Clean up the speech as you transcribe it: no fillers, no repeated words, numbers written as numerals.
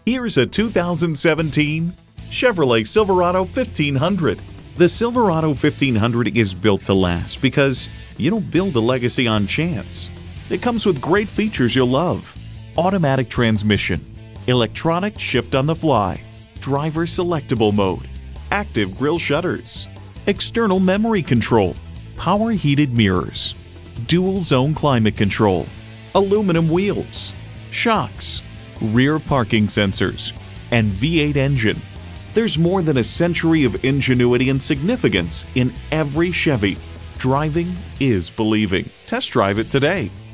Here's a 2017 Chevrolet Silverado 1500. The Silverado 1500 is built to last because you don't build a legacy on chance. It comes with great features you'll love: automatic transmission, electronic shift on the fly, driver selectable mode, active grille shutters, external memory control, power heated mirrors, dual zone climate control, aluminum wheels, shocks, rear parking sensors, and V8 engine. There's more than a century of ingenuity and significance in every Chevy. Driving is believing. Test drive it today.